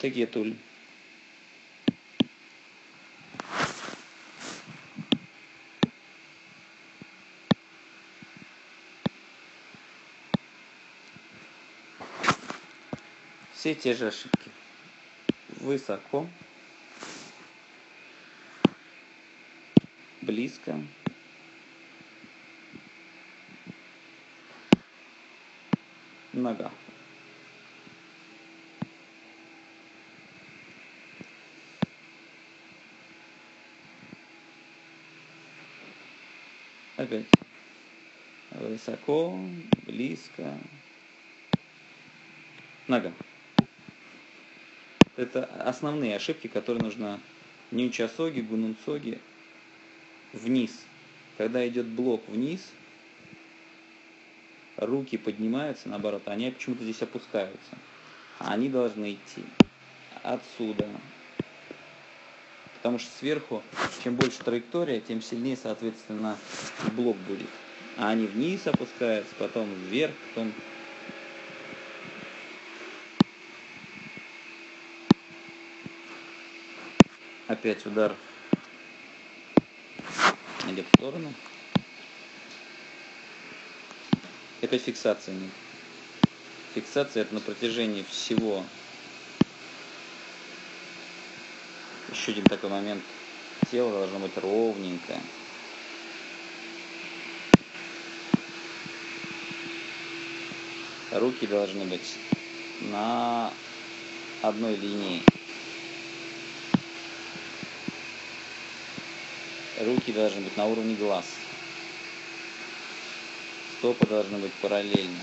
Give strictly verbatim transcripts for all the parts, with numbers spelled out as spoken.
Тегетуль. Все те же ошибки. Высоко, близко, нога. Опять. Высоко, близко, нога. Это основные ошибки, которые нужно нюнчасоги, гунунцоги вниз. Когда идет блок вниз, руки поднимаются, наоборот, они почему-то здесь опускаются. А они должны идти отсюда. Потому что сверху, чем больше траектория, тем сильнее, соответственно, блок будет. А они вниз опускаются, потом вверх, потом... Опять удар идет в сторону. Опять фиксация. Фиксация это на протяжении всего. Еще один такой момент. Тело должно быть ровненькое. Руки должны быть на одной линии. Руки должны быть на уровне глаз. Стопы должны быть параллельно.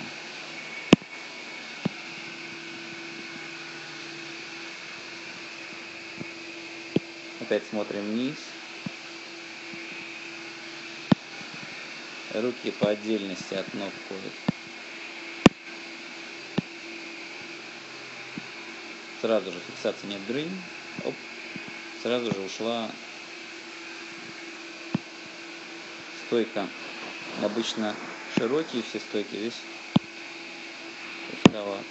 Опять смотрим вниз. Руки по отдельности от ног ходят. Сразу же фиксация, нет, дрынь. Оп. Сразу же ушла стойка. Обычно широкие все стойки, здесь узковато.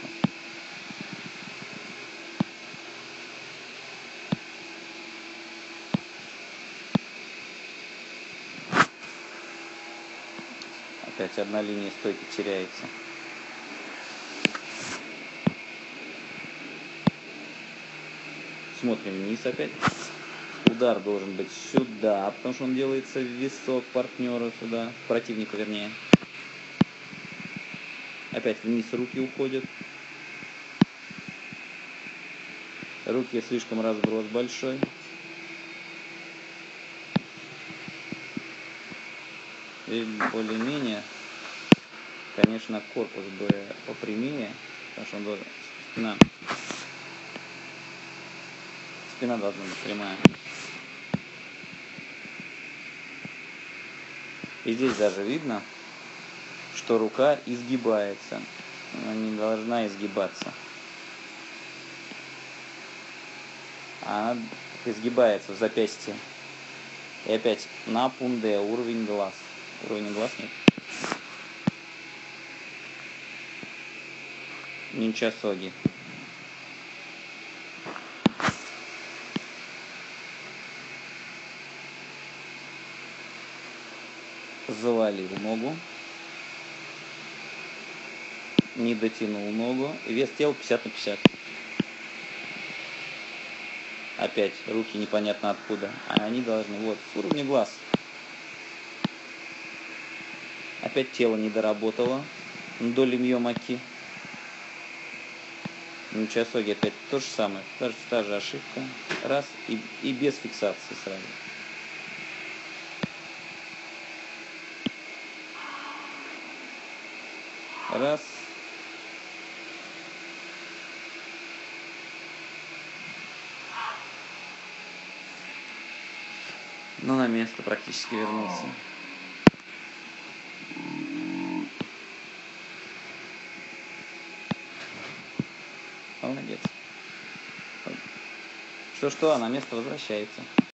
Опять одна линия стойки теряется. Смотрим вниз опять. Удар должен быть сюда, потому что он делается в висок партнера сюда, противника вернее. Опять вниз руки уходят. Руки слишком разброс большой. И более-менее, конечно, корпус бы попрямее, потому что он должен... Спина. Спина должна быть прямая. И здесь даже видно, что рука изгибается. Она не должна изгибаться. Она изгибается в запястье. И опять на пунде, уровень глаз. Уровень глаз нет. Нинчасоги. Завалил ногу. Не дотянул ногу. Вес тела пятьдесят на пятьдесят. Опять руки непонятно откуда. А они должны вот с уровня глаз. Опять тело не доработало. Доли мьомаки. Нинчасоги опять то же самое. Та же, та же ошибка. Раз и, и без фиксации сразу. Раз. Ну, на место практически вернулся. Молодец. Что-что, а на место возвращается.